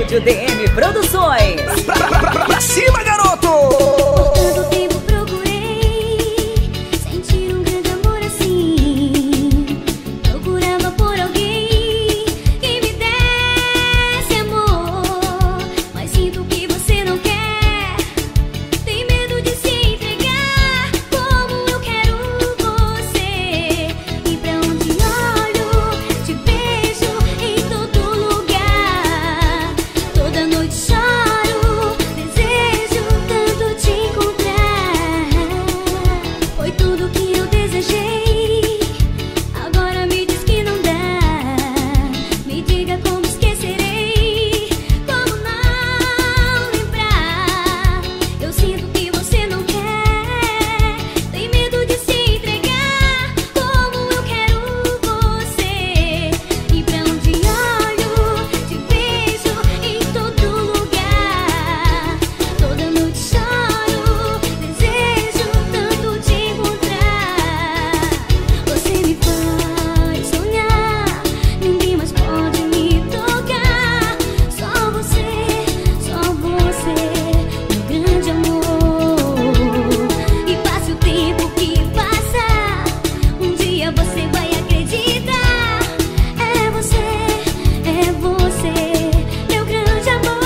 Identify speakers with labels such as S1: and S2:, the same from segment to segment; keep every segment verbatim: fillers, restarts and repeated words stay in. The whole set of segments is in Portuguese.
S1: Estúdio D M Produções.
S2: Pra, pra, pra, pra, pra cima, garoto!
S3: Por tanto tempo procurei sentir um grande amor assim. Procurava por alguém que me desse amor, mas sinto que você não quer. Tem medo de se entregar como eu quero você. E pra onde olho, te vejo em todo lugar. Toda noite choro, desejo tanto te encontrar. Foi tudo que eu desejei, agora me diz que não dá. Me diga como esquecerei, como não lembrar. Eu sinto que você não quer, tem medo de se entregar como eu quero você. E pra onde olho, te vejo em todo lugar. Toda noite choro, desejo tanto te encontrar. Você me faz sonhar, ninguém mais pode me tocar. Só você, só você, meu grande amor. E passe o tempo que passar, um dia você vai acreditar. É você, é você, meu grande amor.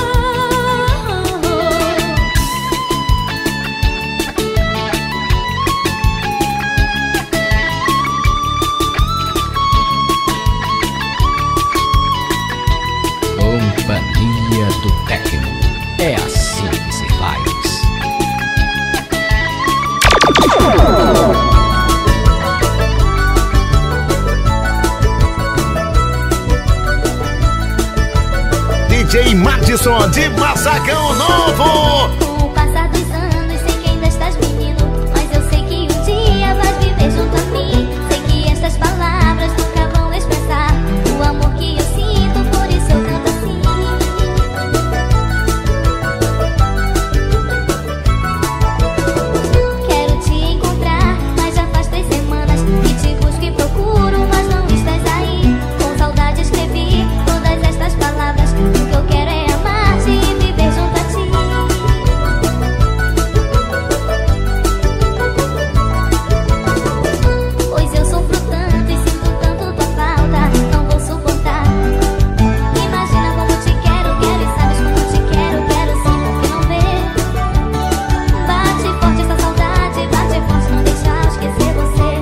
S4: Companhia do Tecno. É assim que se faz.
S2: D J Madison de Massacão Novo!
S3: Com o passar dos anos, sei que ainda estás menino, mas eu sei que um dia vais viver junto a mim. Sei que estas palavras nunca vão expressar o amor que eu sinto, por isso eu canto assim. Quero te encontrar, mas já faz três semanas que te busco e procuro, mas não estás aí. Com saudade escrevi todas estas palavras, o que eu quero é amar-te e viver junto a ti. Pois eu sofro tanto e sinto tanto tua falta, não vou suportar. Imagina como te quero, quero e sabes como te quero, quero sim, porque não vê. Bate forte essa saudade, bate forte, não deixa eu esquecer você.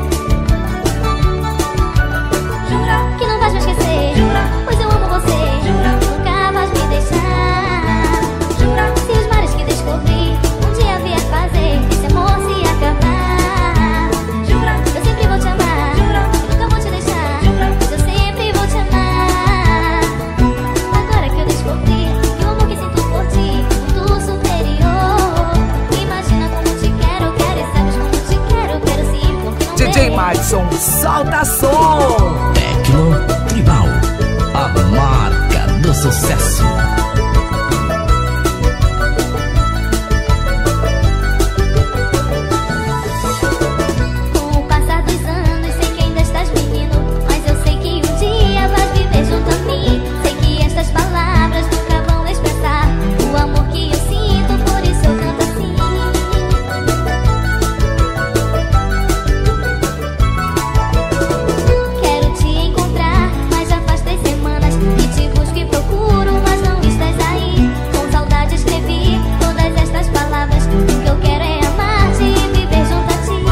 S3: Jura que não vais me esquecer? Jura, pois eu amo você. Jura, nunca vais me deixar. Jura, se os mares que descobri um dia vier fazer esse amor se acabar. Jura, eu sempre vou te amar. Jura, nunca vou te deixar. Jura, eu sempre vou te amar. Agora que eu descobri que o amor que sinto por ti é muito superior. Imagina como te quero, quero e sabes como te quero, quero sim, porque não
S1: D J
S3: vê.
S1: Madison, solta som!
S4: Tecno Tribal. A marca do sucesso.
S3: Com o passar dos anos, sei que ainda estás menino, mas eu sei que um dia vais viver junto a mim. Sei que estas palavras nunca vão expressar o amor que eu sinto, por isso eu canto assim. Quero te encontrar, mas já faz três semanas que te busco e procuro, mas não estás aí. Com saudade escrevi todas estas palavras, o que eu quero é amar-te e viver junto a ti.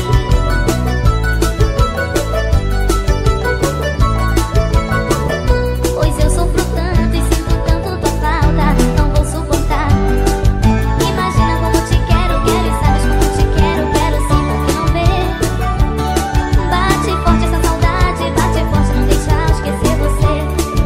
S3: Pois eu sofro tanto e sinto tanto tua falta, não vou suportar. Imagina como te quero, quero e sabes como te quero, quero sim, porque não vê. Bate forte essa saudade, bate forte, não deixa eu esquecer você.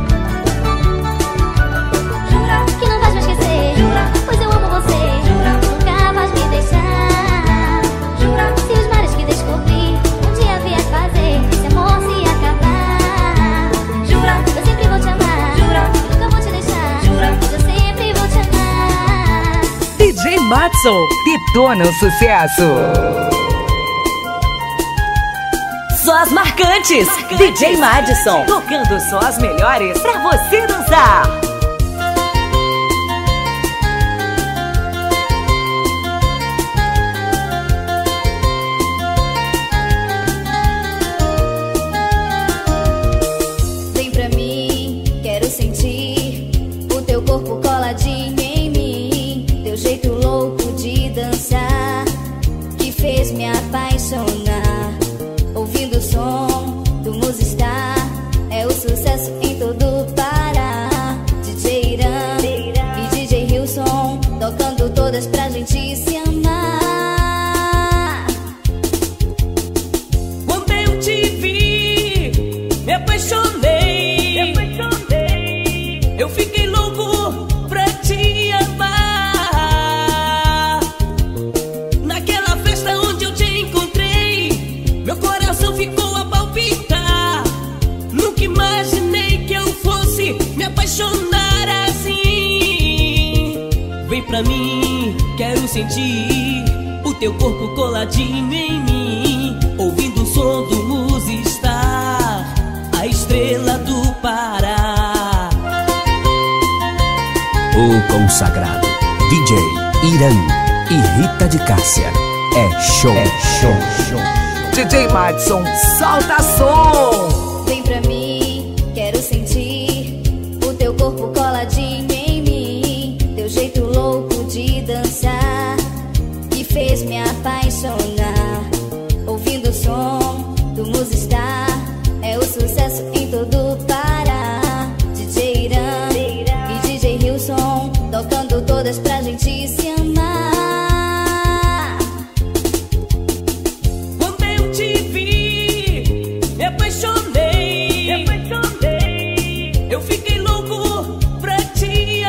S3: Jura que não vais me esquecer? Jura, pois eu amo você. Jura, nunca vais me deixar. Jura, se os mares que descobri um dia vier fazer esse amor se acabar. Jura, eu sempre vou te amar. Jura, nunca vou te deixar. Jura, eu sempre vou te amar.
S1: D J Madison, detona o sucesso! Só as marcantes, D J Madison, tocando só as melhores pra você dançar.
S3: fez me apaixonar. Ouvindo o som do Musistar, é o sucesso em todo o Pará. D J Irã e D J Hilson, tocando todas pra gente se amar.
S5: Quando eu te vi, me apaixonei, me apaixonei. Eu fiquei louco pra te amar. Naquela festa onde eu te encontrei, meu coração ficou a palpitar. Nunca imaginei que eu fosse me apaixonar assim. Vem pra mim, quero sentir o teu corpo coladinho em mim, ouvindo o som do Musistar, a estrela do Pará.
S4: O consagrado D J Irã e Rita de Cássia. É show, é show, show.
S1: D J Madison, solta som.
S3: Vem pra mim, quero sentir o teu corpo coladinho em mim, teu jeito louco de dançar, que fez me apaixonar. Ouvindo o som do Musistar, é o sucesso em todo o Pará. D J Irã e D J Hilson, tocando todas pra gente se amar.
S5: Quando eu te vi, me apaixonei, me apaixonei. Eu fiquei louco pra te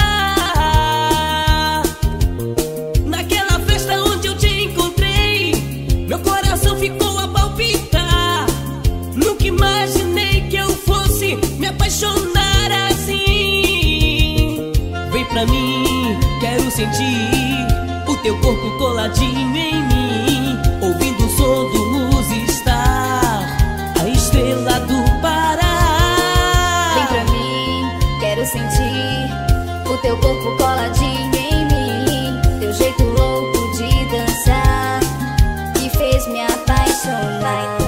S5: amar. Naquela festa onde eu te encontrei, meu coração ficou a palpitar. Nunca imaginei que eu fosse me apaixonar assim. Vem pra mim, quero sentir o teu corpo coladinho em mim, ouvindo o som do Musistar, a estrela do Pará.
S3: Vem pra mim, quero sentir o teu corpo coladinho em mim, teu jeito louco de dançar, que fez me apaixonar.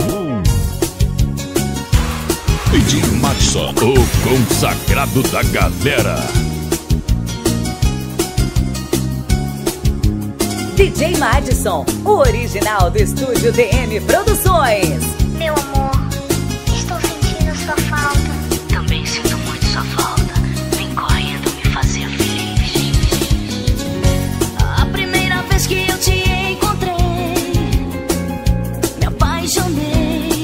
S6: D J Madison, o consagrado da galera.
S1: D J Madison, o original do estúdio D M Produções.
S7: Meu amor, estou sentindo sua falta. Também sinto muito sua falta. Vem correndo me fazer feliz.
S3: A primeira vez que eu te encontrei, me apaixonei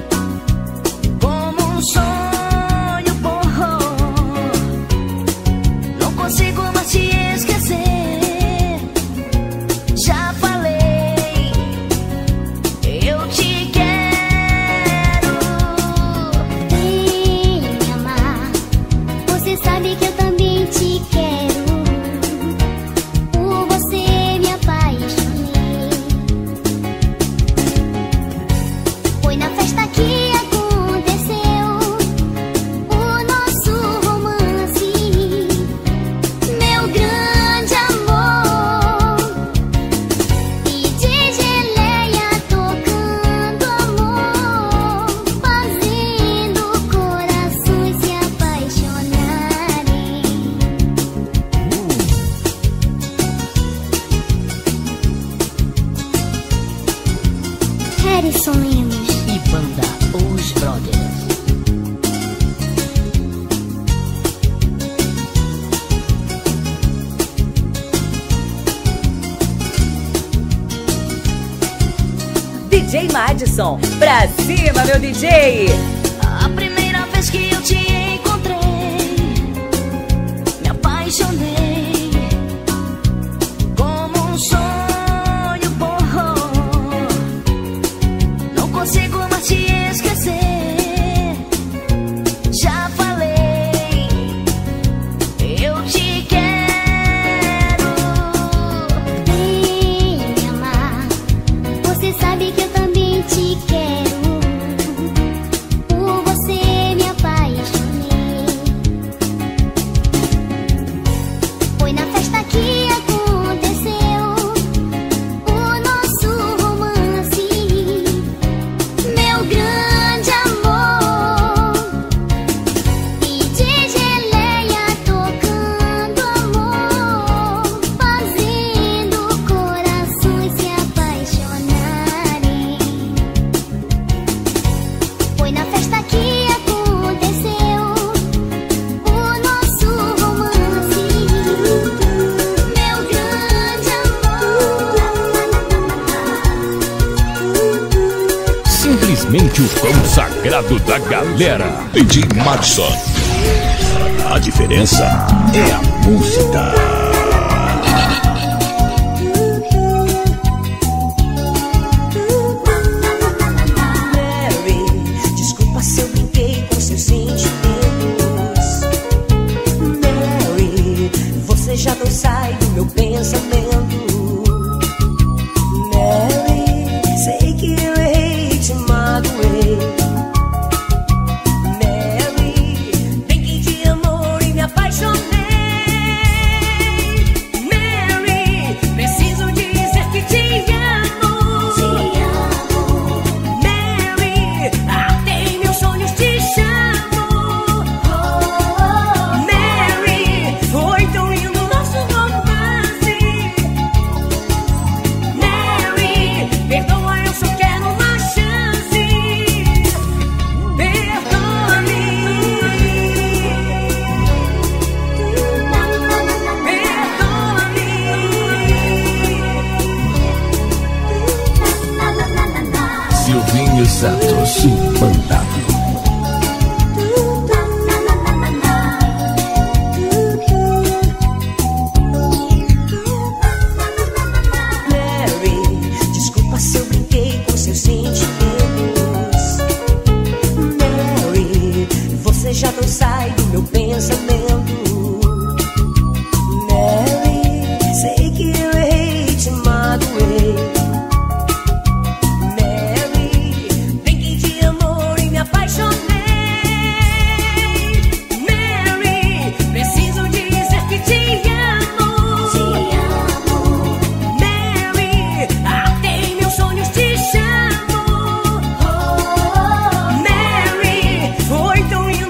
S3: como um sonho bom. Não consigo mais te esquecer. Já falei, eu te quero.
S7: Vem me amar. Você sabe que eu também te quero. Por você me apaixonei. Foi na festa que aconteceu o nosso romance, meu grande amor. E D J Leia tocando amor, fazendo corações se apaixonarem. Harrison Lemos.
S4: E banda Os Brothers.
S1: D J Madison, pra cima, meu D J.
S3: A primeira vez que eu te encontrei, me apaixonei como um sonho bom. Não consigo mais te esquecer. Já falei, eu te quero.
S7: Vem me amar. Você sabe que eu também te quero.
S6: diretamente o consagrado da galera, D J Madison.
S2: A diferença é a música.
S5: Já não sai do meu pensamento, Mary. Sei que eu errei, te magoei, Mary. Brinquei de amor e me apaixonei, Mary. Preciso dizer que te amo, te amo, Mary. Até meus sonhos te chamam, oh, Mary. Foi tão lindo.
S4: Silvinho Santos, mandado.
S5: Já não sai do meu pensamento, Mary. Sei que eu errei, te magoei, Mary. Brinquei de amor e me apaixonei, Mary. Preciso dizer que te amo, te amo, Mary. Até meus sonhos te chamam, oh, Mary. Foi tão lindo.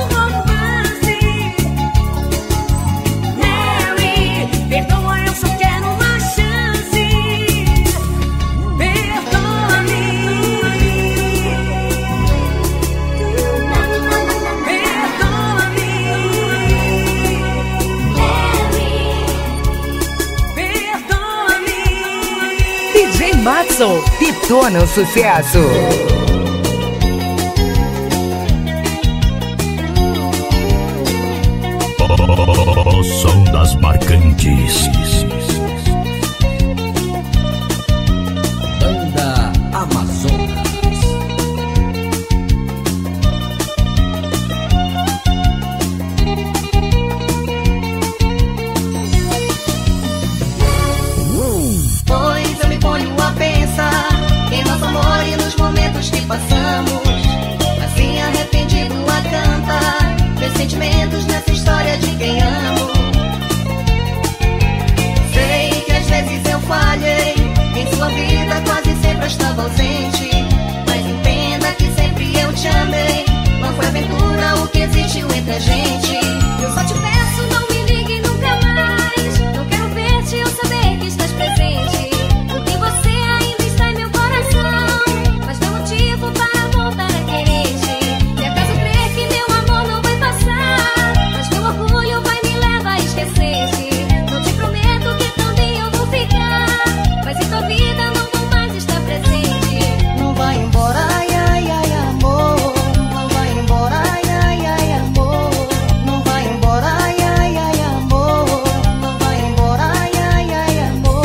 S1: D J Madison, detona o sucesso.
S6: O som das marcantes.
S4: Banda Amazonas.
S8: Pois eu me ponho a pensar em nosso amor e nos momentos que passamos, assim arrependido a cantar meus sentimentos nessa história de quem amo. Sei que às vezes eu falhei, em sua vida quase sempre eu estava ausente, mas entenda que sempre eu te amei. Não foi aventura o que existiu entre a gente. Eu só te peço, não me ligue nunca mais. Não quero ver-te, eu saber que estás presente, porque você ainda está em meu coração. Mas não há motivo para voltar a querer-te. Se acaso crer que meu amor não vai passar, mas meu orgulho vai me levar a esquecer-te. Não te prometo que também eu vou ficar, mas em tua vida não vou mais estar presente. Não vai embora, ai, ai, ai, amor. Não vai embora, ai, ai, ai, amor. Não vai embora, ai, ai, ai, amor. Não vai embora, ai, ai, ai, amor.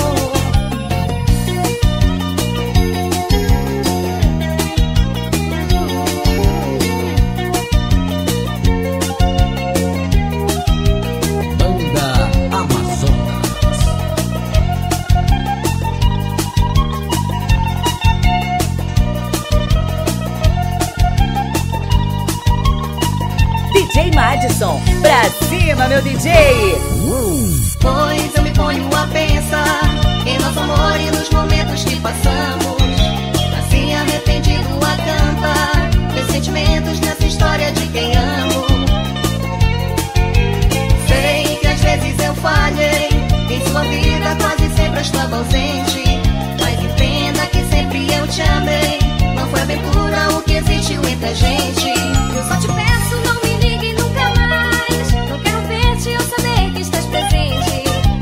S4: Banda Amazonas.
S1: D J Madison, pra cima, meu D J.
S8: Pois eu me ponho a pensar em nosso amor e nos momentos que passamos, assim arrependido a cantar meus sentimentos nessa história de quem amo. Sei que às vezes eu falhei, em sua vida quase sempre eu estava ausente, mas entenda que sempre eu te amei. Não foi aventura o que existiu entre a gente. Eu só te peço, não me ligue nunca mais. Não quero ver-te, eu saber que estás presente,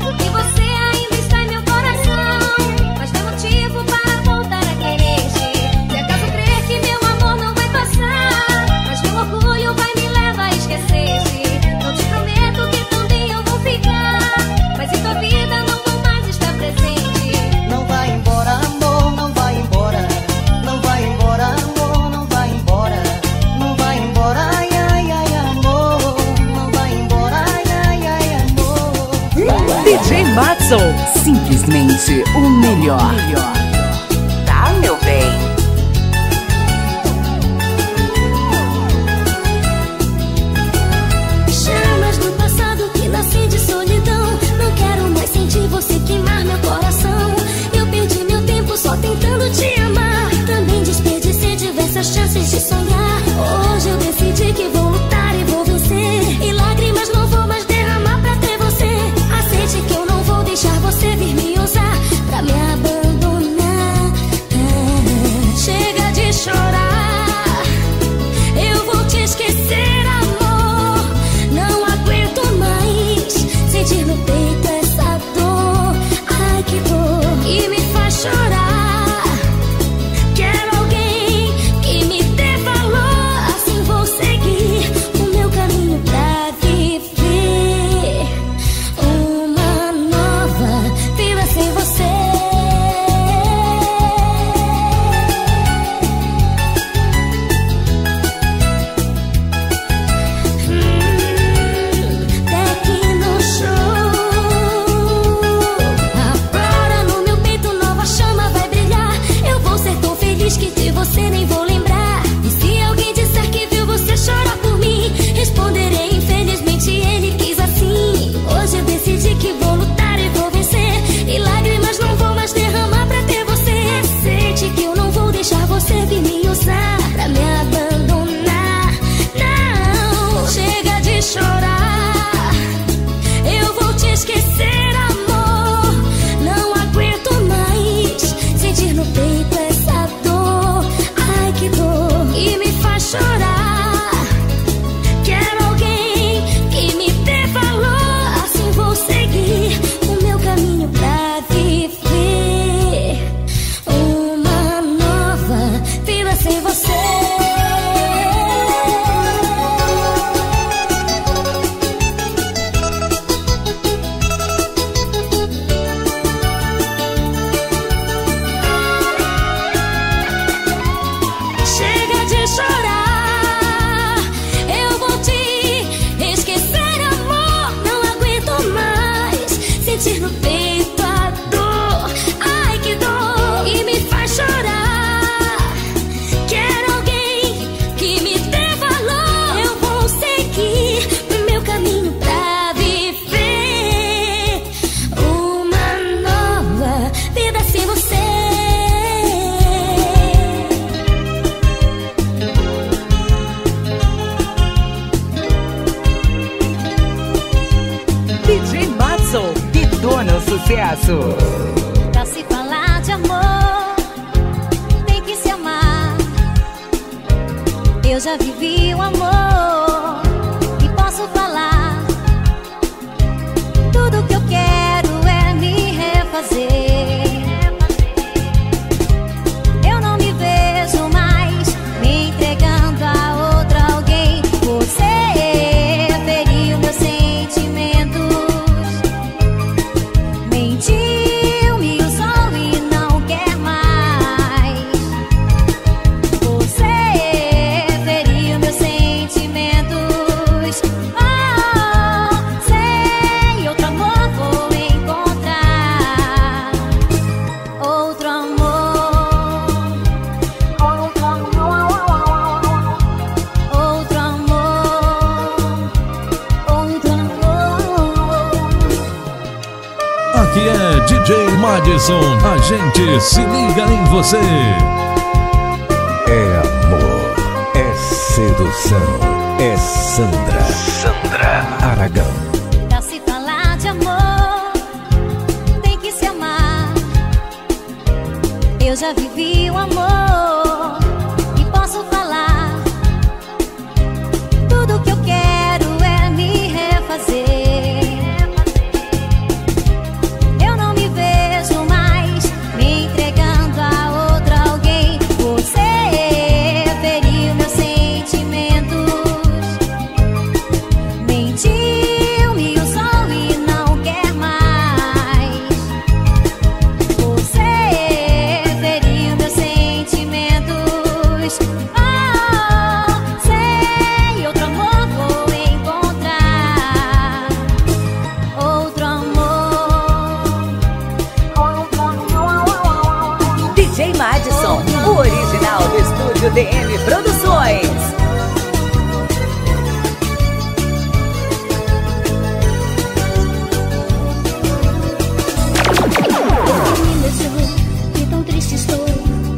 S1: Madison.
S9: Simplesmente o melhor.
S1: Tá, meu bem.
S3: Chamas do passado que nasci de solidão. Não quero mais sentir você queimar meu coração. Eu perdi meu tempo só tentando te amar. Também desperdicei diversas chances de sonhar. Hoje eu decidi que vou lutar e vou vencer. E lágrimas não vou mais derramar pra ter você. Aceite que eu não vou deixar você vir me usar pra me abandonar. Ah, chega de chorar. Eu vou te esquecer, amor. Não aguento mais sentir no peito essa dor. Ai, que dor que me faz chorar. Quero alguém que me dê valor. Assim vou seguir o meu caminho pra viver uma nova vida sem você. Hum, Tecno Show. Agora no meu peito nova chama vai brilhar. Eu vou ser tão feliz que de você nem vou lembrar. E se alguém disser que viu você chorar por mim, responderei infelizmente ele quis assim. Hoje eu decidi que vou lutar e vou vencer. E lágrimas não vou mais derramar pra ter você. Aceite que eu não vou deixar você vir me usar pra me abandonar. Não, chega de chorar. Eu vou te esquecer, amor. Não aguento mais sentir no peito essa dor. Ai, que dor que me faz chorar. Quero alguém que me dê valor. Assim vou seguir o meu caminho pra viver uma nova vida sem você. Chega de chorar. Eu vou te esquecer, amor. Não aguento mais sentir no peito a dor. Ai, que dor que me faz chorar. Quero alguém que me dê valor. Eu vou seguir o meu caminho pra viver uma nova vida sem você.
S1: D J Madison, detona o sucesso.
S3: Pra se falar de amor, tem que se amar. Eu já vivi o amor e posso falar. Tudo que eu quero é me refazer. Eu não me vejo mais me entregando a outra alguém. Você feriu meus sentimentos. Mentiu, me usou e não quer mais. Você feriu meus sentimentos. Oh, sei, outro amor vou encontrar. Outro amor. Outro amor. Outro amor. Outro amor.
S6: Aqui é D J Madison, a gente se liga em você.
S2: É amor, é sedução, é Sandra. Sandra Aragão.
S3: Pra se falar de amor, tem que se amar. Eu já vivi o amor e posso falar. Tudo que eu quero é me refazer. Eu não me vejo mais me entregando a outra alguém. Você feriu meus sentimentos. Mentiu, me usou e não quer mais. Você feriu meus sentimentos.
S1: D J Madison, o original do estúdio D M Produções.
S7: E tão triste estou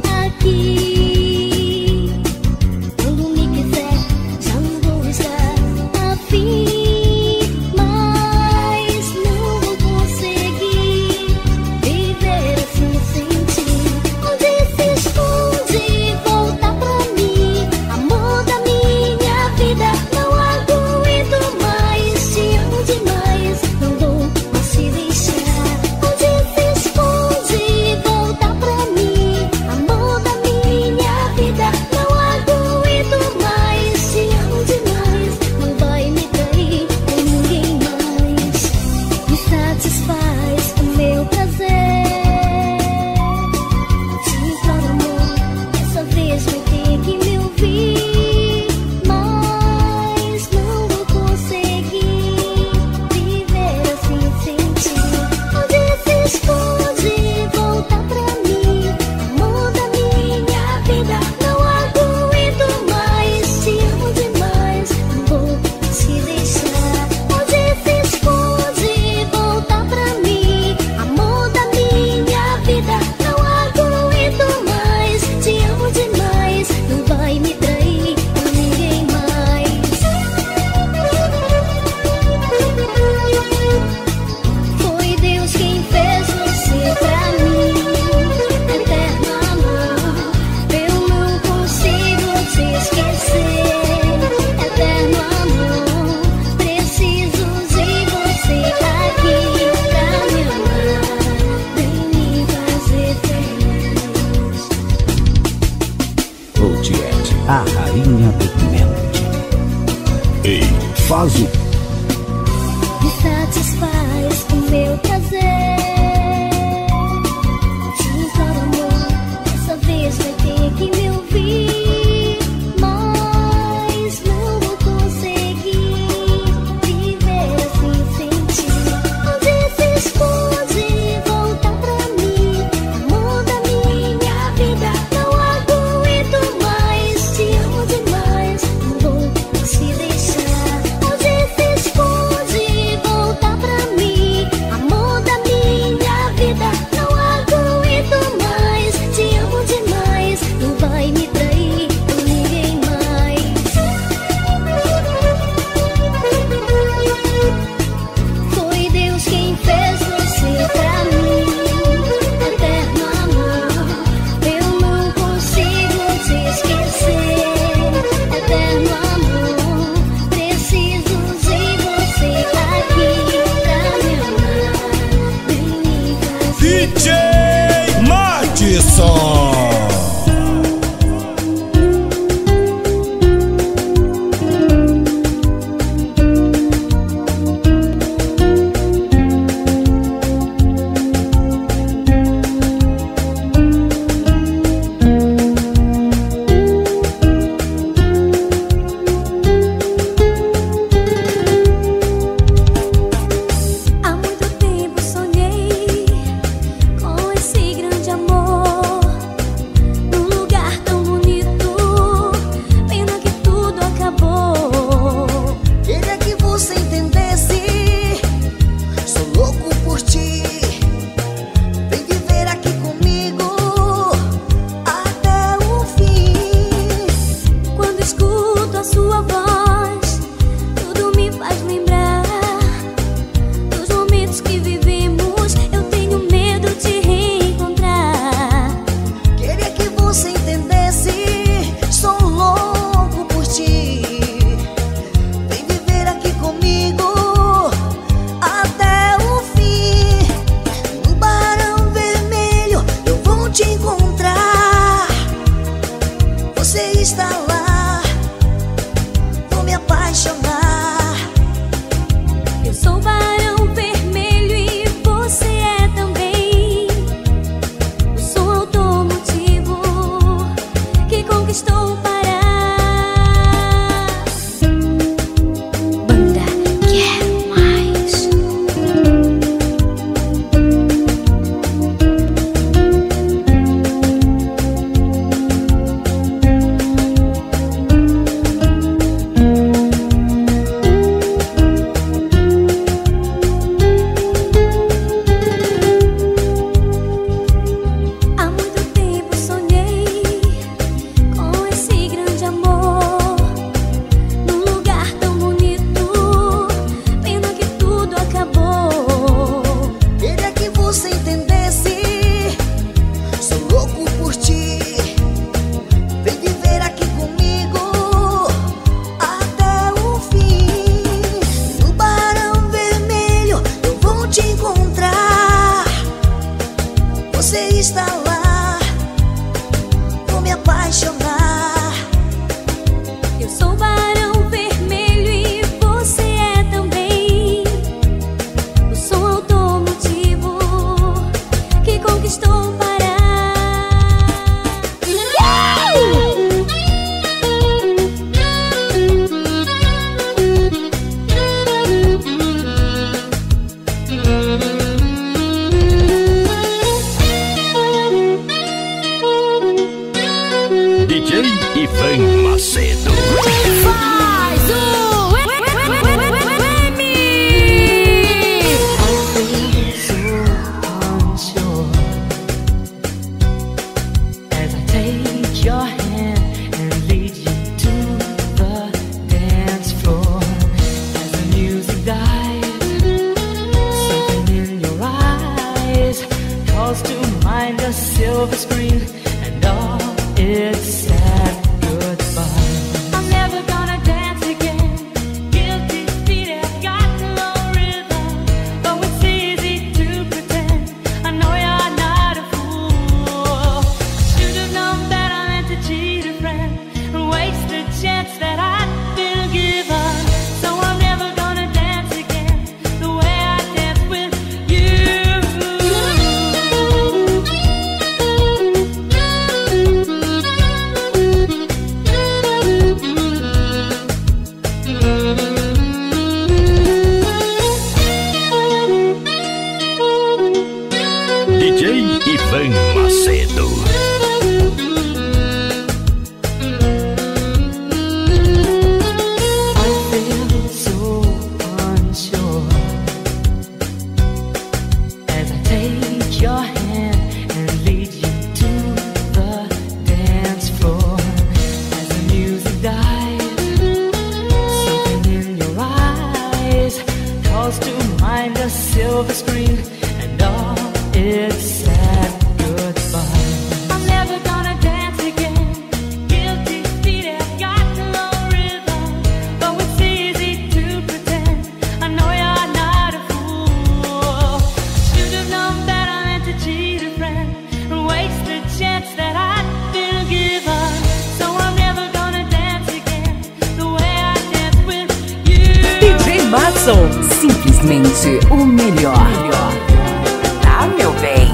S7: aqui. Quando me quiser, já não vou estar afim, mas não vou conseguir viver assim sem ti. Onde se esconde, volta pra mim, amor da minha vida. Não aguento mais, te amo demais, não vou mais te deixar. Onde se esconde, volta pra mim, amor da minha vida. Não aguento mais, te amo demais, não vai me trair com ninguém mais. Me satisfaz o meu prazer. Te imploro, amor, dessa vez vai ter que me ouvir, mas não vou conseguir viver assim sem ti. Onde se esconde, volta pra mim, amor da minha vida. Não aguento mais, te amo demais, não vou te deixar. Onde se esconde, volta pra mim, amor da minha vida. Não aguento mais, te amo demais, não vai me trair com ninguém mais. Foi Deus quem fez você pra mim, eterno amor. Eu não consigo te esquecer, eterno amor. Preciso de você aqui pra me amar, vem me fazer feliz.
S4: Otiete, a rainha do melody.
S6: Ei, faz o
S7: Me satisfaz o meu prazer. Te imploro, amor, dessa vez vai ter que me ouvir, mas não vou conseguir viver assim sem ti. Onde se esconde, volta pra mim, amor da minha vida. Não aguento mais, te amo demais, não vou te deixar. Onde se esconde, volta pra mim, amor da minha vida. Não aguento mais, te amo demais, não vai me trair com ninguém mais. Foi Deus quem fez você pra mim, eterno amor. Eu não consigo te esquecer, eterno amor. Preciso de você aqui pra me amar, vem me fazer
S10: D J Madison.
S7: Há muito tempo sonhei com esse grande amor, num lugar tão bonito. Pena que tudo acabou.
S8: Queria que você entendesse, sou louco por ti. Vem viver aqui comigo até o fim.
S7: Quando escuto a sua voz, tudo me faz lembrar dos momentos que vivemos. Eu tenho medo de reencontrar.
S8: Queria que você entendesse, sou louco por ti. Vem viver aqui comigo até o fim. No Barão Vermelho eu vou te encontrar. Você está lá, vou me apaixonar.
S7: Eu sou Barão Vermelho e você é também. Eu sou automotivo que conquistou o Pará. Banda Quero Mais. me apaixonar.
S3: Eu sou barão vermelho e você é também. O som automotivo que conquistou o Pará.
S6: D J Ivan Macedo.
S3: Faz o M.
S5: As I take your hand and lead you to the dance floor, as the music dies, something in your eyes calls to mind a silver screen and all its sad goodbye. I'm never gonna dance again. Guilty feet have got no rhythm, though it's easy to pretend. I know you're not a fool. Should've known that I meant to cheat a friend and waste the chance that I'd been given. So I'm never gonna dance again the way I danced with you.
S6: D J Ivan Macedo.
S5: I feel so unsure as I take your hand and lead you to the dance floor. As the music dies, something in your eyes calls to mind a silver screen and all its sad goodbye. I'm never gonna dance again. Guilty feet have got no rhythm, though it's easy to pretend. I know you're not a fool. Should've known that I meant to cheat a friend and waste the chance that I'd been given. So I'm never gonna dance again the way I danced with you.
S1: D J Matson.
S9: Simplesmente o melhor. Tá, meu bem?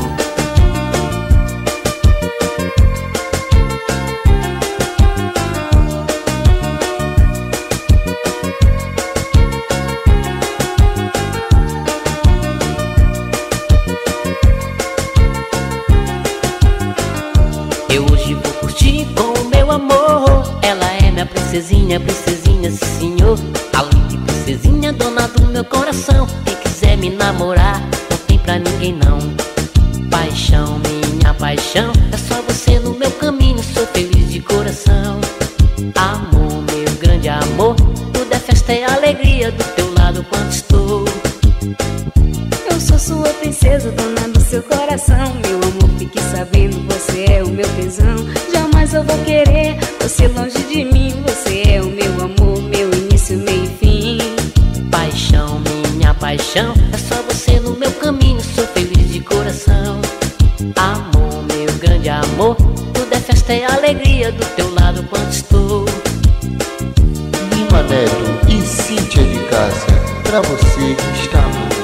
S5: Eu hoje vou curtir com o meu amor. Ela é minha princesinha, princesinha, sim senhor. Além de princesinha, dona do meu coração. Quem quiser me namorar, não tem pra ninguém não. Paixão, minha paixão, é só você no meu caminho. Sou feliz de coração. Amor, meu grande amor, tudo é festa e alegria do teu lado quando estou.
S3: Eu sou sua princesa, dona do seu coração. Meu amor, fique sabendo, você é o meu tesão. Jamais eu vou querer você longe de mim. Você é o meu amor, meu início, meio e fim.
S5: Paixão, minha paixão, é só você no meu caminho. Sou feliz de coração. Amor, meu grande amor, tudo é festa e alegria do teu lado quando estou.
S11: Lima Neto e Cíntia de Cássia, pra você que está amando.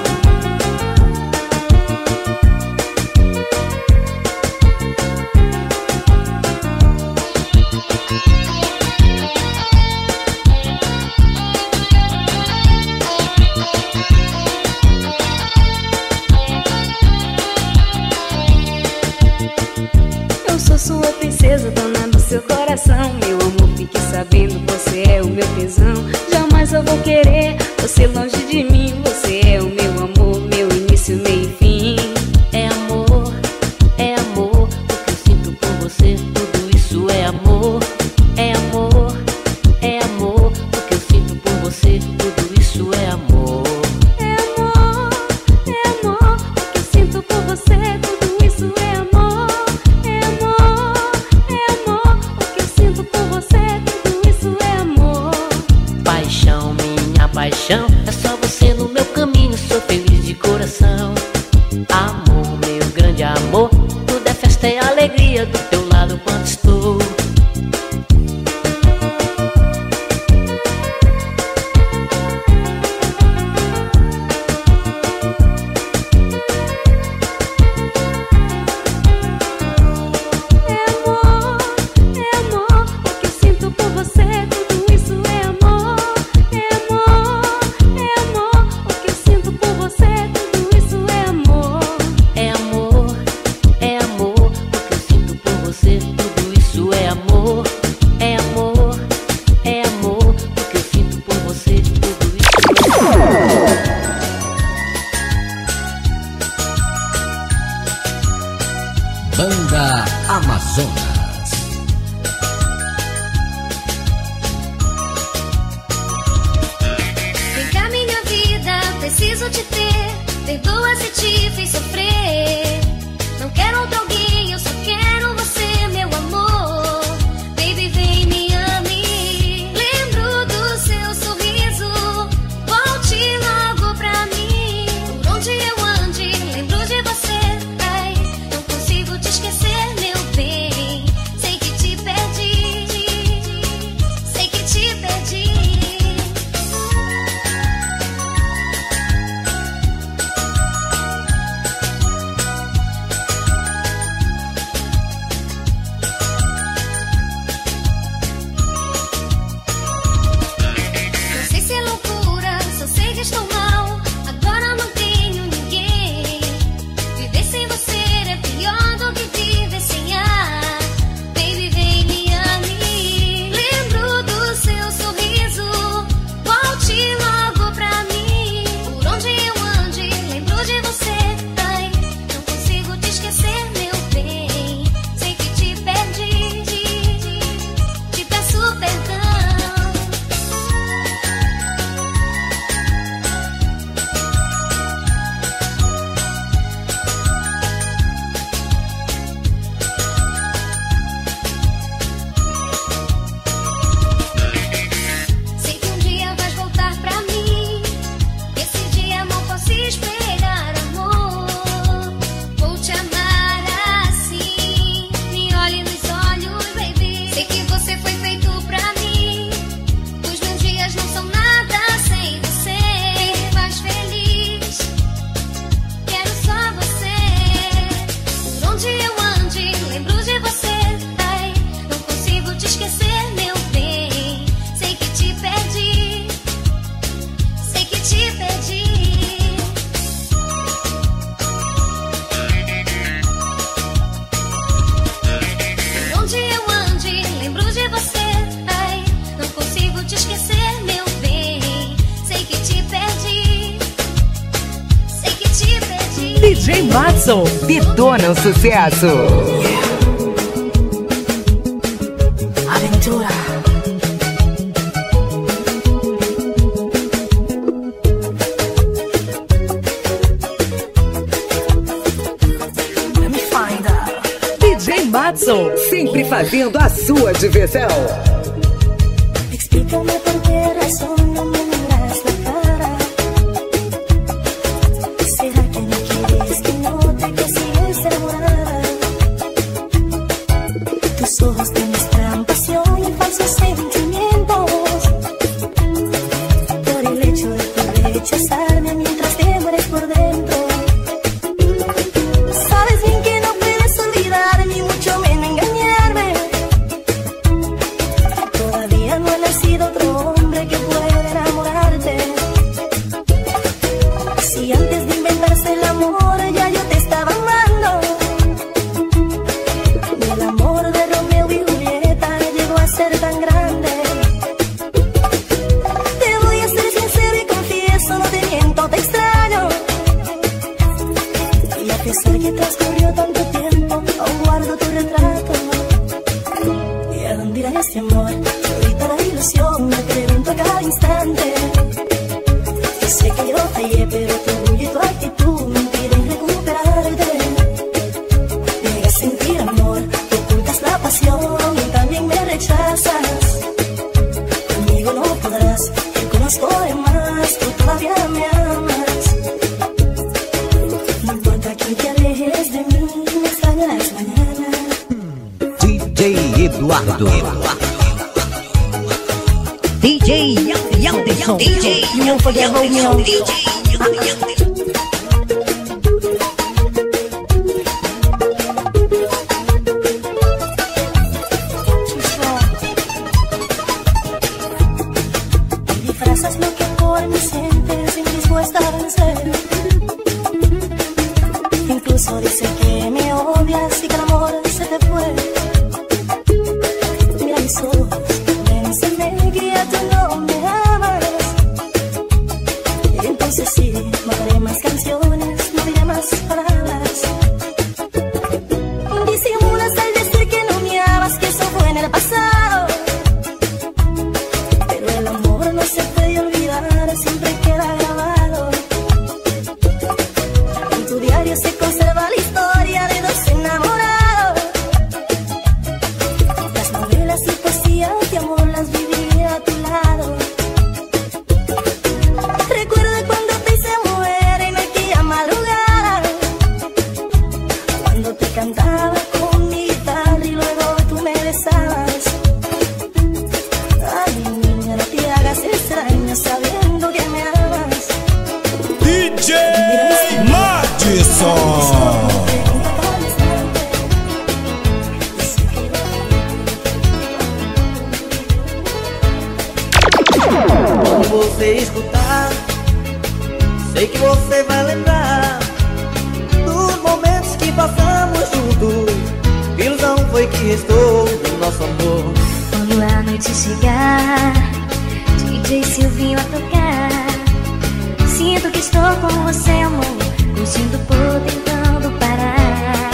S3: Eu sou sua princesa, dona do seu coração. Meu amor, fique sabendo, você é o meu tesão. Jamais eu vou querer você longe de mim. Você é o meu amor, meu início, meio e fim.
S5: É amor, é amor, o que eu sinto por você, tudo isso é amor. É amor, é amor, o que eu sinto por você, tudo isso é amor.
S3: É amor, é amor, o que eu sinto por você, tudo isso é amor. É amor, é amor, o que eu sinto por você, tudo isso é amor.
S5: Paixão, minha paixão, é só você no meu caminho. Sou feliz de coração. Amor, meu grande amor, tudo é festa e alegria do teu lado quando estou.
S2: Amazonas.
S3: Vem cá, minha vida, preciso te ter. Perdoa se te fiz sofrer. Não quero outro alguém, eu só quero você, meu amor. Baby, vem, me ame. Lembro do seu sorriso. Volte logo pra mim. Por onde eu ande, lembro de você. Ai, não consigo te esquecer, meu bem. Sei que te perdi. Sei que te perdi. Estou mal, agora não tenho ninguém. Viver sem você é pior do que viver sem ar. Baby, vem, me ame. Lembro do seu sorriso. Volte logo pra mim. Por onde eu ande, lembro de você. Ai, não consigo te esquecer, meu bem. Sei que te perdi. Te peço perdão. Esperar, amor, vou te amar assim. Me olhe nos olhos, baby. Sei que você foi feito pra mim. Os meus dias não são nada sem você. Me faz feliz, quero só você. Por onde eu ande, lembro de você. Ai, não consigo te esquecer, meu bem. Sei que te perdi. Sei que te perdi. Te esquecer, meu bem. Sei que te perdi. Sei que te perdi.
S9: D J Madson detona o sucesso. Aventura. Let me find out. D J Madson, sempre fazendo a sua diversão.
S7: Explícame por qué razón no me miras la cara. ¿Será que no quieres que note que sigues enamorada? Tus ojos demuestran pasión y falsos sentimientos. Por el hecho de poder rechazarme mientras te mueres por dentro. Sabes bien que no puedes olvidar ni mucho menos engañarme. Todavía no he nacido otro hombre que pueda enamorarte. Si antes de inventarse el amor ya yo te estaba amando. Ni el amor de Romeo y Julieta llegó a ser tan grande. Te voy a ser sincero y confieso, no te miento, te extraño. Y a pesar que transcurrió tanto tiempo, aún guardo tu retrato. ¿Y a dónde irá este amor? La ilusión me pregunto a cada instante. Yo sé que yo fallé, pero tu orgullo y tu actitud me impiden recuperarte. Me hagas sentir amor, te ocultas la pasión y también me rechazas. Conmigo no podrás, te conozco de más, tú todavía me amas. No importa que te alejes de mí, me extrañarás mañana.
S4: D J Eduardo.
S12: D J Yanderson, D J Não foi a reunião. D J Yanderson.
S7: Disfrazas lo que por mí sientes, indispuesta a vencer. Incluso dice que me odias y que el amor se te fue. Mira mis ojos, vénseme, que ya tú no me amas. Entonces sí, madre.
S13: você escutar. Sei que você vai lembrar dos momentos que passamos juntos. Que ilusão foi que restou do nosso amor.
S3: Quando a noite chegar, D J Silvinho a tocar, sinto que estou com você, amor, curtindo por tentando parar.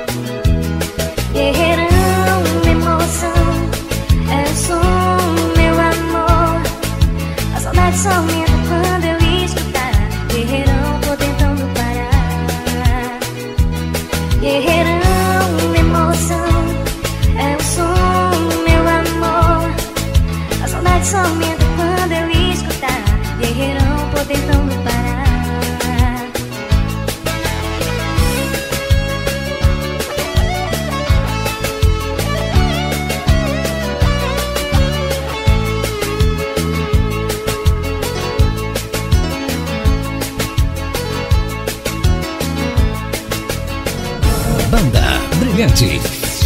S3: Guerreirão, emoção, é o som, meu amor. A saudade só aumenta quando eu escutar. Guerreirão, tô tentando parar. Guerreirão, emoção, é o som, meu amor. A saudade só aumenta quando eu escutar. Guerreirão, tô tentando parar.
S2: Banda Brilhante.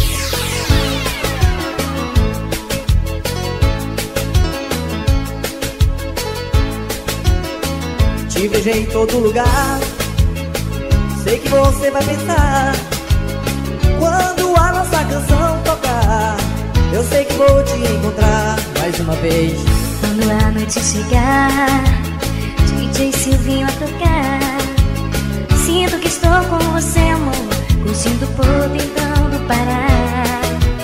S13: Te vejo em todo lugar. Sei que você vai pensar quando a nossa canção tocar. Eu sei que vou te encontrar mais uma vez.
S3: Quando a noite chegar, D J Silvinho a tocar, sinto que estou com você, amor, curtindo por tentando parar.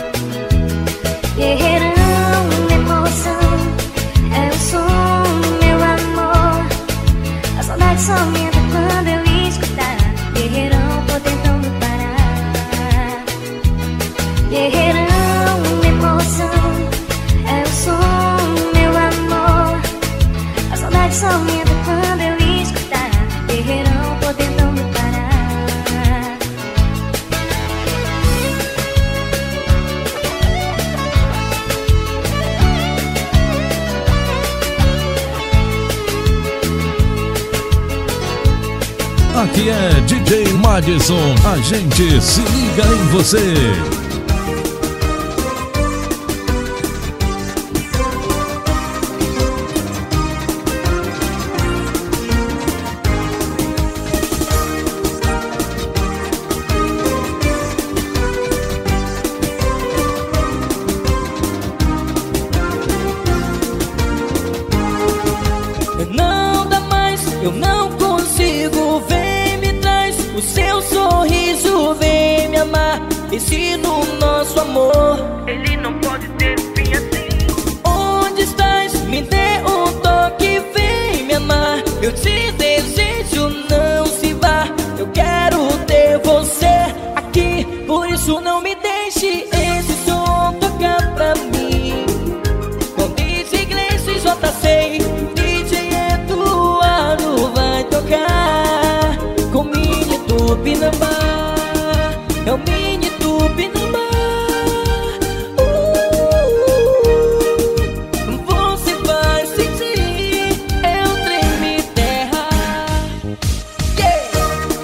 S3: Guerreirão, emoção, é o som, meu amor. A saudade só aumenta quando eu escutar. Guerreirão, tô tentando parar. Guerreirão, emoção, é o som, meu amor. A saudade só aumenta quando eu escutar. Guerreirão, tô tentando parar.
S6: Aqui é D J Madison, a gente se liga em você.
S5: Não dá mais, eu não consigo ver. O seu sorriso vem me amar. Esse no nosso amor, ele não pode ter um fim assim. Onde estás? Me dê um toque, vem me amar. Eu te desejo, não se vá. Eu quero ter você aqui, por isso não me deixe esse som tocar pra mim. Com D J Gleice e J C, D J Eduardo vai tocar. Com Mini Tupinambá, é o Mini Tupinambá. uh, Você vai sentir, é o treme terra. Yeah!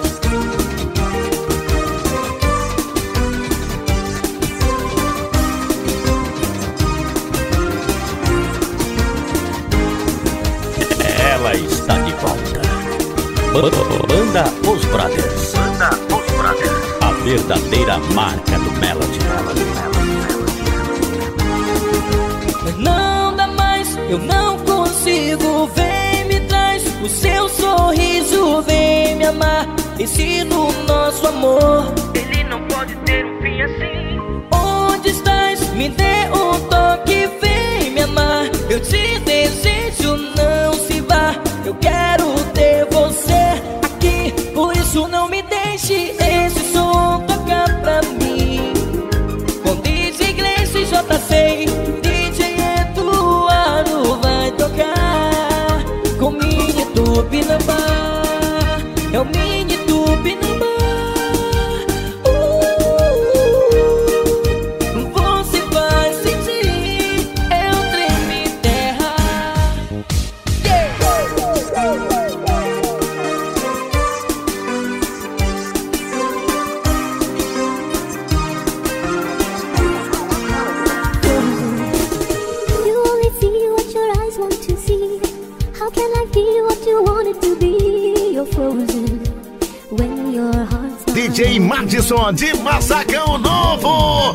S14: Ela está de volta. Banda Os Brothers. Banda Os Brothers. A verdadeira marca do Melody.
S5: Não dá mais, eu não consigo. Vem, me traz o seu sorriso, vem me amar. Esse no nosso amor, ele não pode ter um fim assim. Onde estás? Me dê um toque, vem me amar. Eu te desejo, não se vá. Eu quero ter você aqui, por isso não me deixe esse som tocar pra mim. Com D J Gleice e J C, D J Eduardo vai tocar. Com Mini Tupinambá, é o Mini Tupinambá. uh, Você vai sentir, é o treme terra.
S15: D J Madison de Massacão Novo.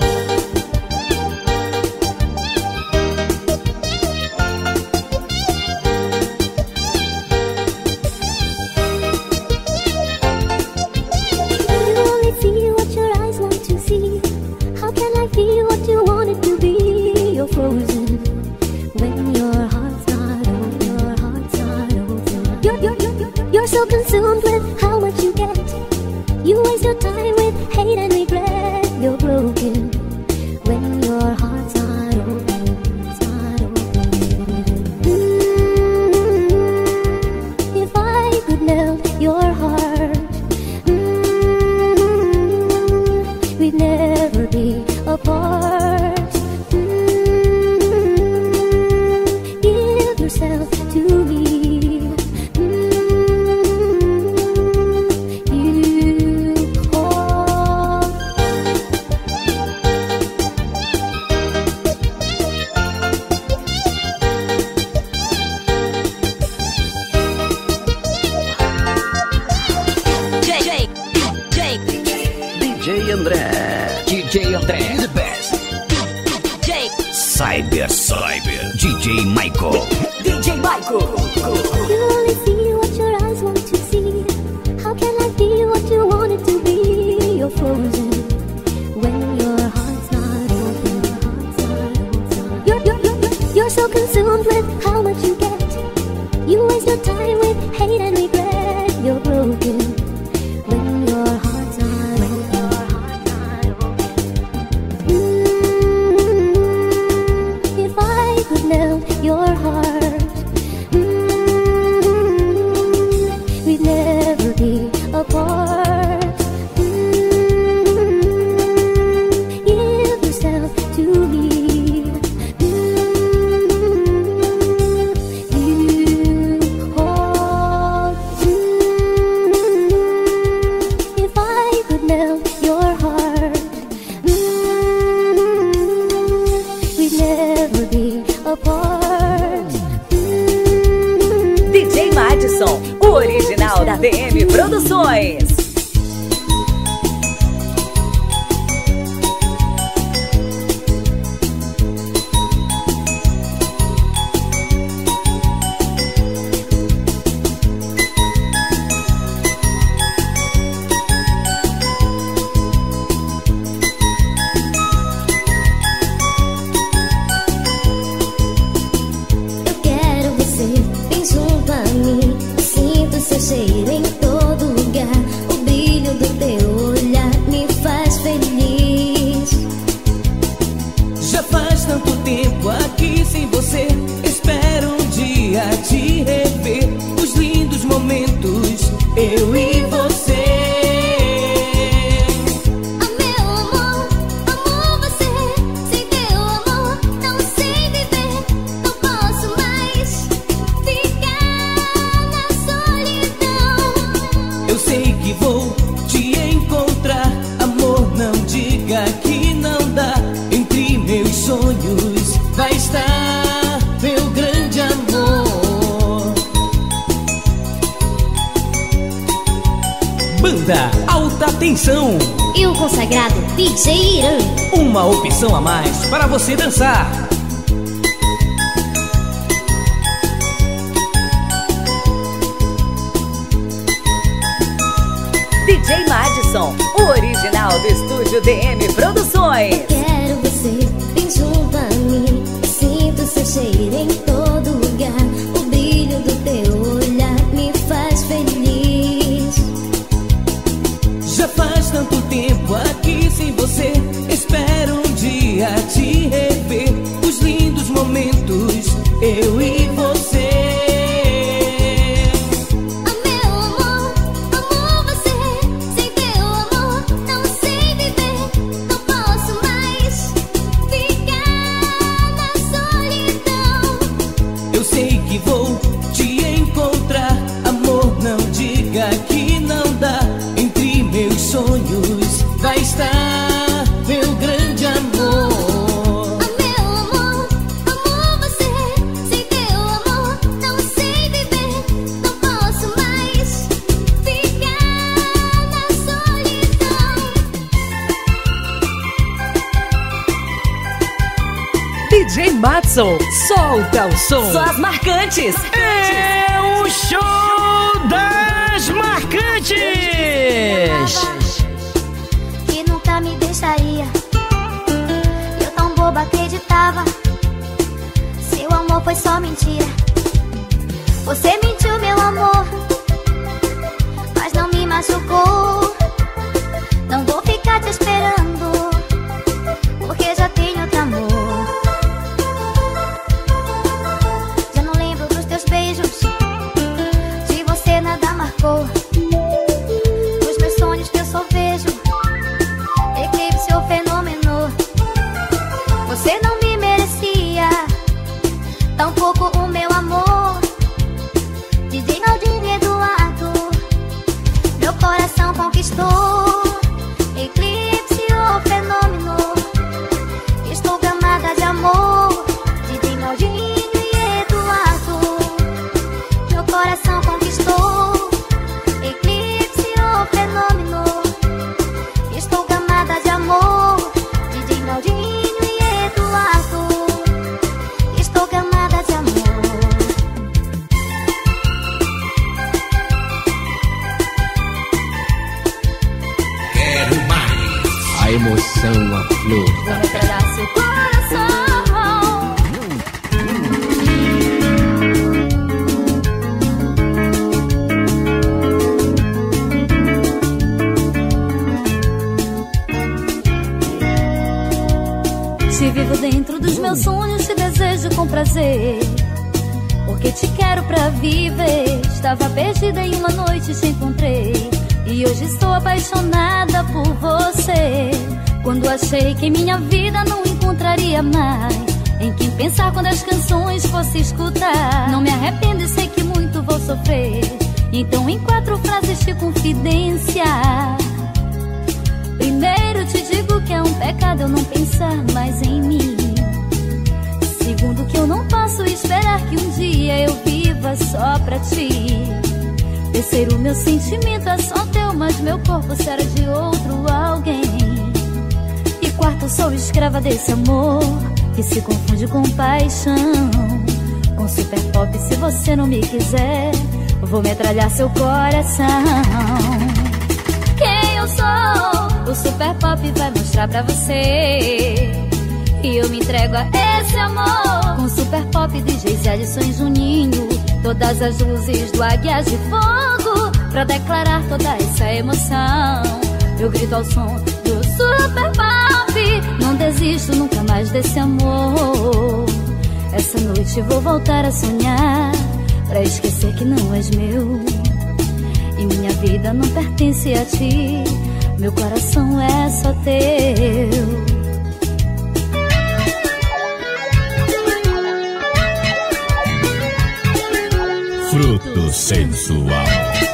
S7: So consumed with how much you get, you waste your time with hate and regret. You're broken when your heart's not open. It's not open. Mm-hmm. If I could melt your heart, mm-hmm, we'd never be apart. Mm-hmm. Give yourself to me.
S4: D J André, the best.
S1: J.
S4: Cyber, Cyber. D J Michael.
S1: D J Michael.
S7: You only see what your eyes want to see. How can I be what you want it to be? You're frozen when your heart's not open. You're, you're, you're, you're, you're so consumed with how much you get. You waste your time with hate and regret. You're broken when your heart's not open. Melt your heart, mm-hmm, we'd never be apart. Mm-hmm, give yourself to me. Mm-hmm, you hold. Mm-hmm, if I could melt your heart, mm-hmm, we'd never be apart.
S1: D J Madison, o original da D M Produções.
S7: Seu cheiro em todo lugar, o brilho do teu olhar me faz feliz.
S5: Já faz tanto tempo aqui sem você, espero um dia te rever. Os lindos momentos, eu e você. Sonhos vai estar meu grande amor. Banda Alta Tensão
S3: e o consagrado D J Irã.
S5: Uma opção a mais para você dançar.
S1: D J Madison, o original do estúdio D M Produções.
S7: Quero você bem junto a mim, sinto seu cheiro em todo lugar, o brilho do teu olhar me faz feliz.
S5: Já faz tanto tempo aqui sem você, espero um dia te rever. Os lindos momentos, eu e você. Vou te encontrar, amor, não diga que não dá. Entre meus sonhos vai estar meu grande amor.
S7: Ah, meu amor, amo você. Sem teu
S9: D J Matson, solta o som.
S1: Só as marcantes.
S9: É o show das marcantes.
S3: Que nunca me deixaria. Eu tão boba acreditava. Seu amor foi só mentira. Você mentiu, meu amor, mas não me machucou. Não vou ficar te esperando, porque já tenho outro amor. Já não lembro dos teus beijos, de você nada marcou. Nos meus sonhos que eu só vejo eclipse ou fenômeno. Você não me merecia, tampouco o meu amor. D J Naldinho Eduardo, meu coração conquistou. Eclipse ou fenômeno, estou gamada de amor. D J Naldinho e Eduardo, meu coração conquistou. Eclipse ou fenômeno, estou gamada de amor. D J Naldinho e Eduardo, estou gamada de amor.
S4: A emoção, a flor da
S3: Vou metralhar seu coração. Te vivo dentro dos meus sonhos, te desejo com prazer, porque te quero pra viver. Estava perdida e uma noite te encontrei, e hoje estou apaixonada por você. Quando achei que em minha vida não encontraria mais em quem pensar quando as canções fosse escutar. Não me arrependo e sei que muito vou sofrer, então em quatro frases de confidência. Primeiro te digo que é um pecado eu não pensar mais em mim. Segundo que eu não posso esperar que um dia eu viva só pra ti. Terceiro, meu sentimento é só teu, mas meu corpo será de outro alguém. E quarto, sou escrava desse amor que se confunde com paixão, com super pop. Se você não me quiser, vou metralhar seu coração. Quem eu sou, o super pop vai mostrar pra você, e eu me entrego a esse amor. Com super pop, D Js Edson e Juninho, todas as luzes do Águias de Fogo, pra declarar toda essa emoção. Eu grito ao som do super pop, não desisto nunca mais desse amor. Essa noite vou voltar a sonhar, pra esquecer que não és meu, e minha vida não pertence a ti, meu coração é só teu.
S6: Fruto sensual.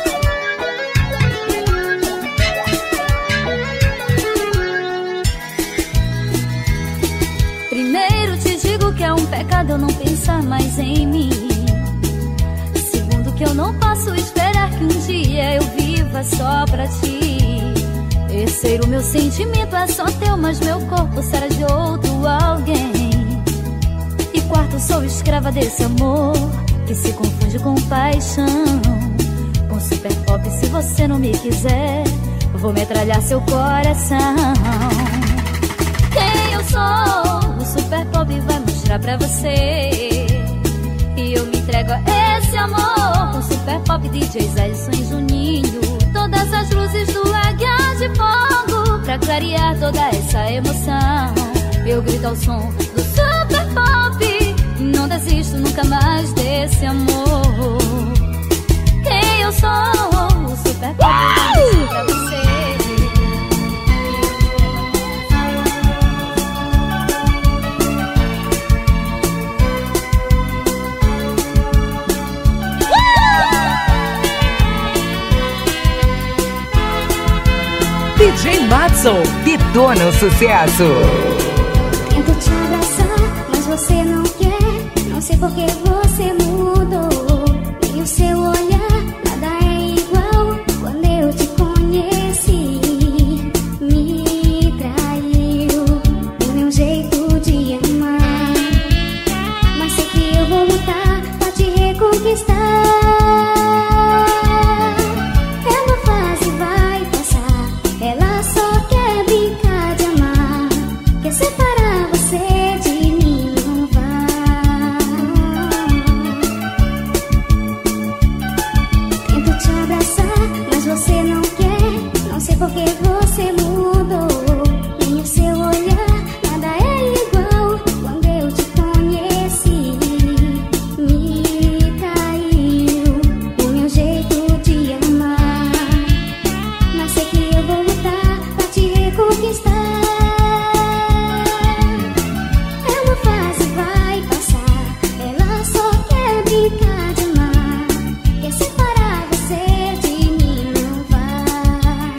S3: Primeiro te digo que é um pecado eu não pensar mais em mim. Segundo que eu não posso esperar que um dia eu viva só pra ti. Terceiro, meu sentimento é só teu, mas meu corpo será de outro alguém. E quarto, sou escrava desse amor que se confunde com paixão, com super pop. Se você não me quiser, vou metralhar seu coração. Quem eu sou, o super pop vai mostrar pra você, e eu me entrego a esse amor. Com super pop, D Js Edson e Juninho, todas as luzes do Águia de Fogo, pra clarear toda essa emoção. Eu grito ao som do super pop, não desisto nunca mais desse amor. Quem eu sou, o super pop vai mostrar pra você.
S9: D J Matson, detona o sucesso.
S3: Tento te abraçar, mas você não quer. Não sei por que você mudou. E o seu olhar, nada é igual. Quando eu te conheci, me traiu o meu jeito de amar. separar você de mim não vai. Tento te abraçar, mas você não quer. Não sei por que você mudou. Nem o seu olhar, nada é igual. Quando eu te conheci, me caiu o meu jeito de amar. Mas sei que eu vou lutar pra te reconquistar. É uma fase, vai passar. Ela só quer brincar de amar. Quer separar você de mim não vai.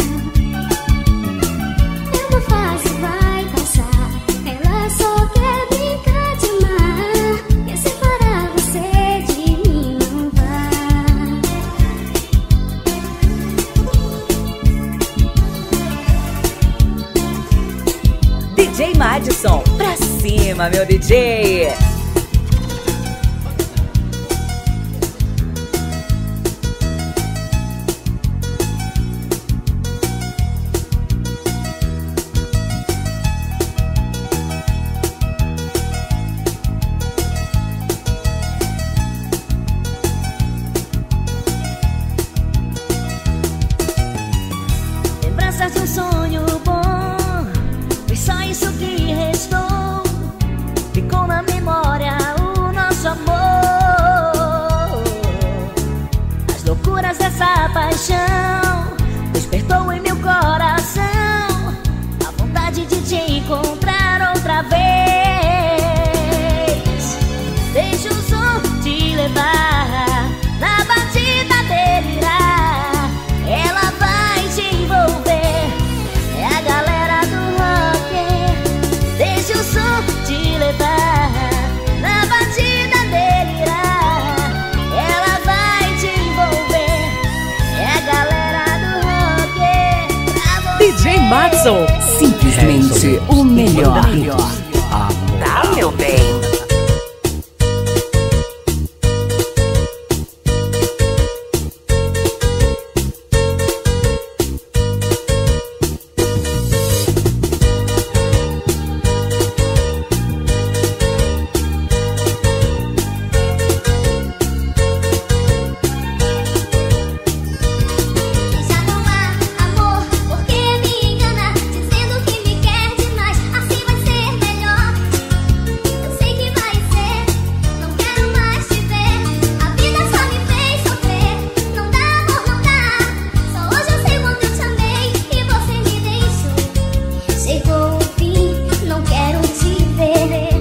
S3: É uma fase, vai passar. Ela só quer brincar de amar. Quer separar você de mim não vai.
S1: D J Madison, pra cima, meu D J.
S5: Lembranças de um sonho bom, foi só isso que restou. Ficou na memória o nosso amor. As loucuras dessa paixão despertou em meu coração a vontade de te encontrar outra vez. Deixa o som te levar na batida delirar. Ela vai te envolver, é a galera do rock. Deixa o som te levar na batida delirar. Ela vai te envolver, é a galera do rock.
S9: D J Madison, simplesmente o melhor.
S1: Tá, meu bem.
S3: Já não há amor, porque me engana, dizendo que me quer demais. Assim vai ser melhor. Eu sei que vai ser. Não quero mais te ver. A vida só me fez sofrer. Não dá amor, não dá. Só hoje eu sei quando eu te amei e você me deixou. Chegou o fim, não quero te ver.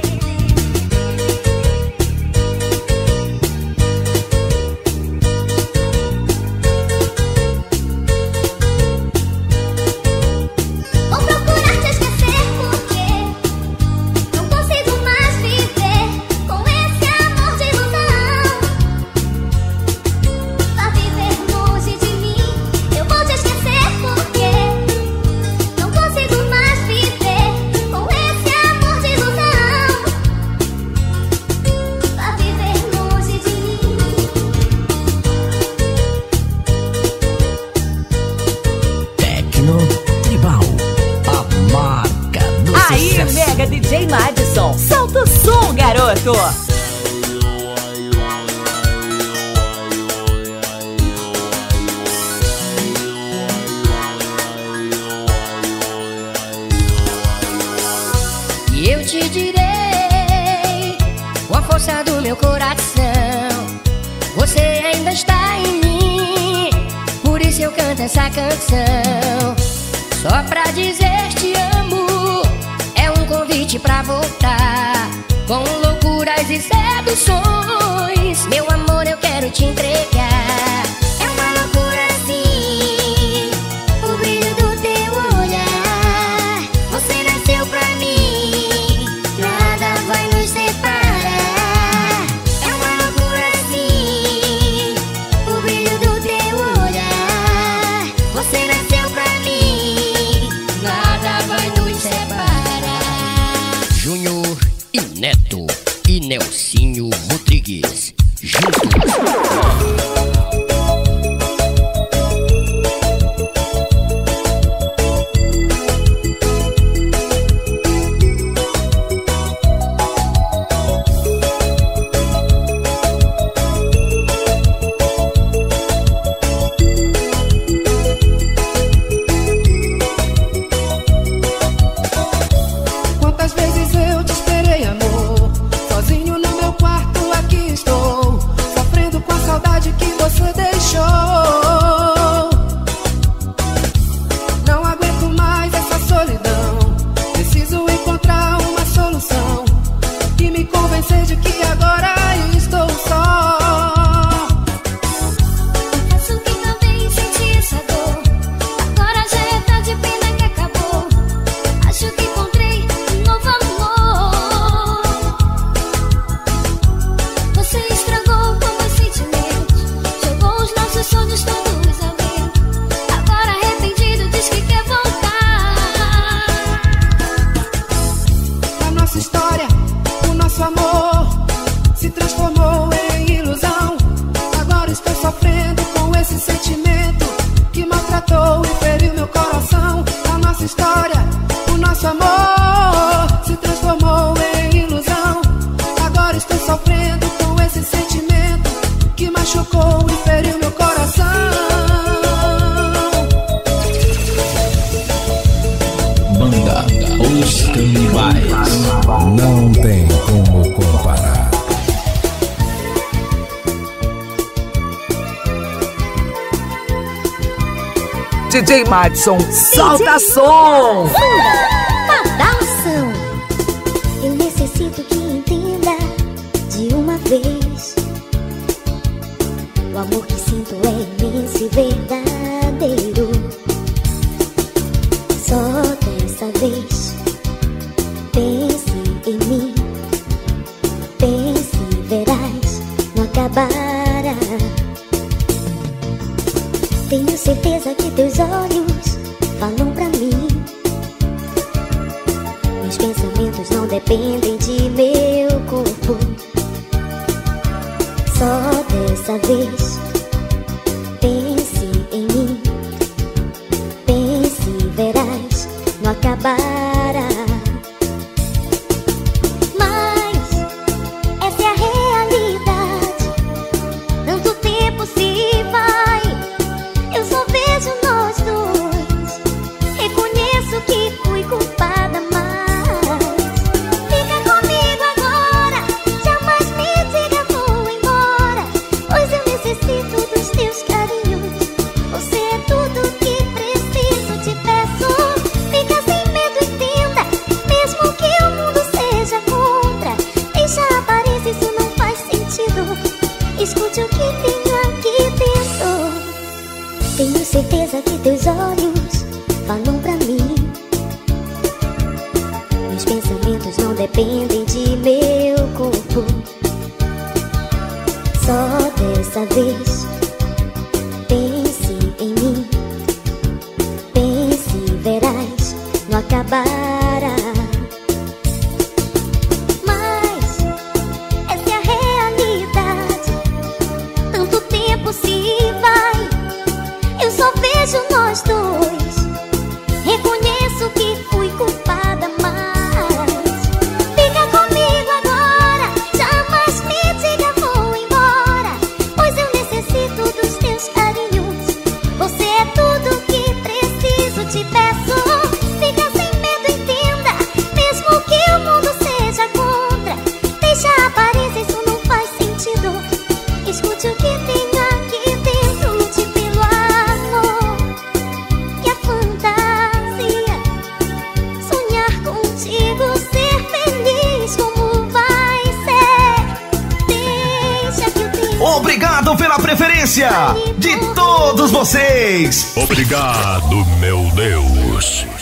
S3: Vou procurar te esquecer porque não consigo mais viver com esse amor de ilusão. Pra viver longe de mim, eu vou te esquecer porque não consigo mais viver com esse amor de ilusão. Pra viver longe de mim.
S2: Tecno Tribal, a marca do
S1: Aí,
S2: sucesso.
S1: mega D J Madison, solta o som, garoto.
S16: E eu te direi, com a força do meu coração, você ainda está em mim. Por isso eu canto essa canção, só pra dizer te amo. É um convite pra voltar, com loucuras e seduções. Meu amor, eu quero te entregar. É uma loucura assim, o brilho do teu olhar. Você nasceu pra mim, nada vai nos separar. É uma loucura assim, o brilho do teu olhar. Você nasceu pra mim, nada vai nos separar.
S14: Júnior e Neto e Nelsinho Rodrigues juntos.
S17: deixou. Não aguento mais essa solidão. Preciso encontrar uma solução e me convencer de que agora estou só.
S3: Confesso que também senti essa dor. Agora já é tarde, pena que acabou. Acho que encontrei um novo amor. Você estragou com meus sentimentos, jogou os nossos sonhos todos ao vento. Agora arrependido diz que quer voltar.
S17: A nossa história, o nosso amor se transformou em ilusão. Agora estou sofrendo com esse sentimento que maltratou e feriu meu coração. A nossa história, o nosso amor se transformou em ilusão. Agora estou sofrendo com esse sentimento que machucou e feriu meu coração.
S4: Banda Os Canibais. Não tem como comparar.
S9: D J Madison, solta som!
S3: Badalção. Eu necessito que entenda de uma vez. O amor que sinto é imenso e verdadeiro. Só dessa vez pense em mim. Pense, verás, não acabará. Tenho certeza que teus olhos falam pra mim. Meus pensamentos não dependem de meu corpo. Só dessa vez pense em mim. Pense, verás, não acabará. Mas essa é a realidade. Tanto tempo se vai, eu só vejo nós dois. Reconheço que fui culpada, mas fica comigo agora. Jamais me diga vou embora, pois eu necessito dos teus carinhos. Você é tudo que preciso, te peço. Fica sem medo, entenda, mesmo que o mundo seja contra. Deixa a aparência, isso não faz sentido. Escute o que tenho aqui dentro. Tenho certeza que teus olhos falam pra mim. Meus pensamentos não dependem de meu corpo. Só dessa vez pense em mim. Pense, verás, não acabará. Mas essa é a realidade. Tanto tempo se vai, eu só vejo nós dois. Reconheço que fui culpada, mas fica comigo agora. Jamais me diga vou embora, pois eu necessito dos teus carinhos. Você é tudo que preciso, te peço. Fica sem medo, entenda, mesmo que o mundo seja contra. Deixa a aparência, isso não faz sentido. Escute o que tenho aqui dentro, lute pelo amor e a fantasia. Sonhar contigo, ser feliz, como vai ser? Deixa que eu tenha.
S15: Obrigado pela preferência de todos vocês.
S6: Obrigado, meu Deus.